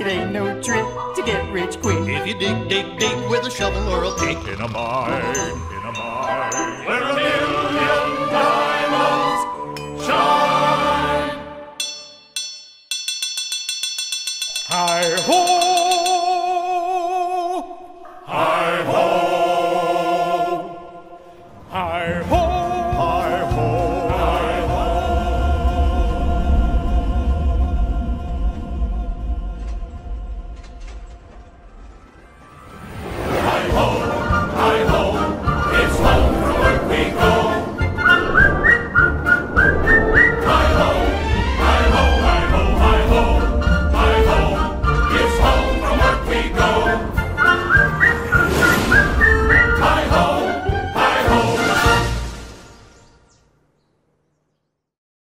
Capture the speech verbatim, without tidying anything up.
ain't no trick to get rich quick. If you dig, dig, dig with a shovel or a pick in a mine, in a mine, where a million diamonds shine. Hi-ho!